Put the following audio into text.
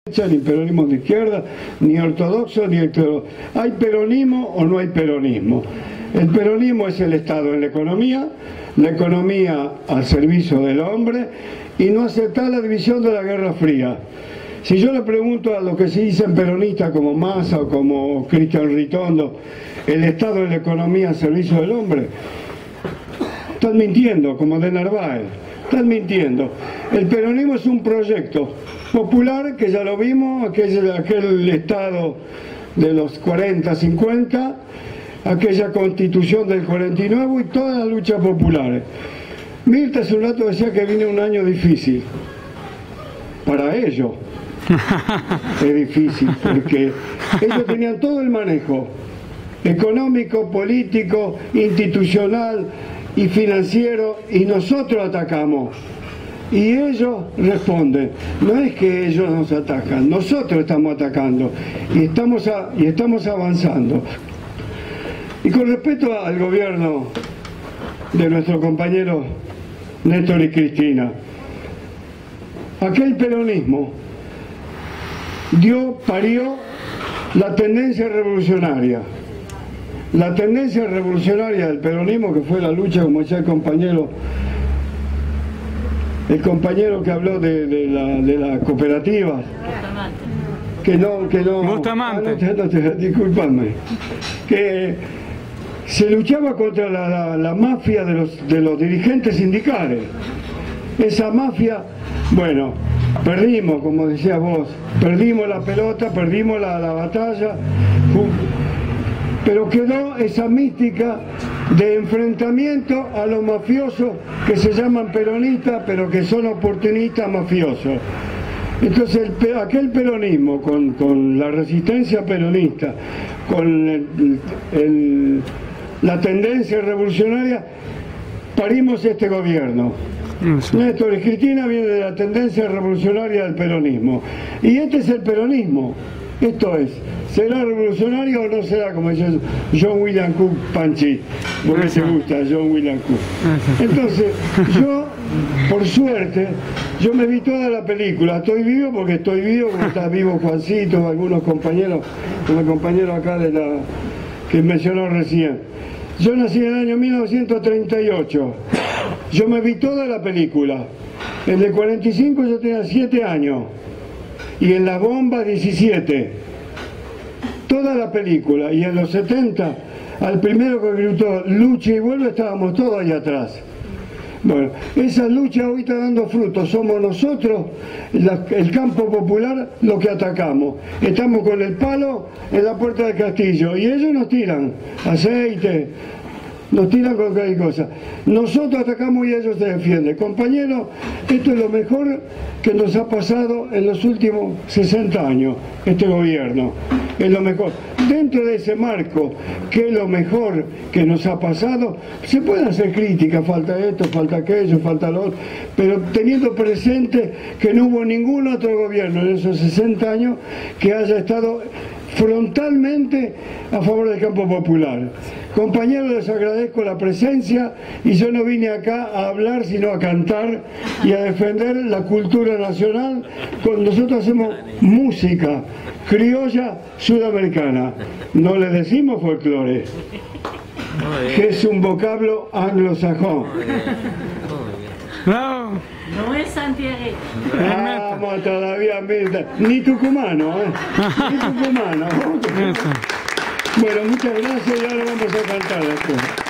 Ni peronismo de izquierda, ni ortodoxo, ni heterodoxo. ¿Hay peronismo o no hay peronismo? El peronismo es el Estado en la economía al servicio del hombre, y no aceptar la división de la Guerra Fría. Si yo le pregunto a los que se dicen peronistas como Massa o como Cristian Ritondo, el Estado en la economía al servicio del hombre, están mintiendo, como de Narváez, están mintiendo. El peronismo es un proyecto popular que ya lo vimos, aquel Estado de los 40, 50, aquella Constitución del 49 y todas las luchas populares. Mirta hace un rato decía que viene un año difícil. Para ellos es difícil, porque ellos tenían todo el manejo económico, político, institucional y financiero, y nosotros atacamos. Y ellos responden. No es que ellos nos atacan, nosotros estamos atacando y estamos avanzando. Y con respecto al gobierno de nuestro compañero Néstor y Cristina, aquel peronismo parió la tendencia revolucionaria. La tendencia revolucionaria del peronismo, que fue la lucha, como decía el compañero que habló de la cooperativa, disculpadme, que se luchaba contra la mafia de los dirigentes sindicales. Esa mafia, bueno, perdimos, como decías vos, perdimos la pelota, perdimos la batalla, pero quedó esa mística de enfrentamiento a los mafiosos que se llaman peronistas, pero que son oportunistas mafiosos. Entonces aquel peronismo, con la resistencia peronista, con la tendencia revolucionaria, parimos este gobierno. Néstor y Cristina viene de la tendencia revolucionaria del peronismo. Y este es el peronismo. Esto es, ¿será revolucionario o no será, como dice John William Cook Panchi? Porque te gusta John William Cook. Entonces, yo, por suerte, yo me vi toda la película. Estoy vivo porque estoy vivo, como está vivo Juancito, algunos compañeros, como el compañero acá que mencionó recién. Yo nací en el año 1938. Yo me vi toda la película. En el 45 yo tenía 7 años. Y en la bomba 17, toda la película. Y en los 70, al primero que gritó lucha y vuelve, estábamos todos ahí atrás. Bueno, esa lucha hoy está dando frutos. Somos nosotros, el campo popular, lo que atacamos. Estamos con el palo en la puerta del castillo y ellos nos tiran aceite, nos tiran cualquier cosa. Nosotros atacamos y ellos se defienden. Compañeros, esto es lo mejor que nos ha pasado en los últimos 60 años, este gobierno. Es lo mejor. Dentro de ese marco, que es lo mejor que nos ha pasado, se pueden hacer críticas, falta esto, falta aquello, falta lo otro, pero teniendo presente que no hubo ningún otro gobierno en esos 60 años que haya estado frontalmente a favor del campo popular. Compañeros, les agradezco la presencia y yo no vine acá a hablar sino a cantar y a defender la cultura nacional. Nosotros hacemos música criolla sudamericana, no le decimos folclore, que es un vocablo anglosajón. No es santiagueño. Vamos todavía, ni tucumano, ni tucumano. Bueno, muchas gracias y ahora vamos a cantar después.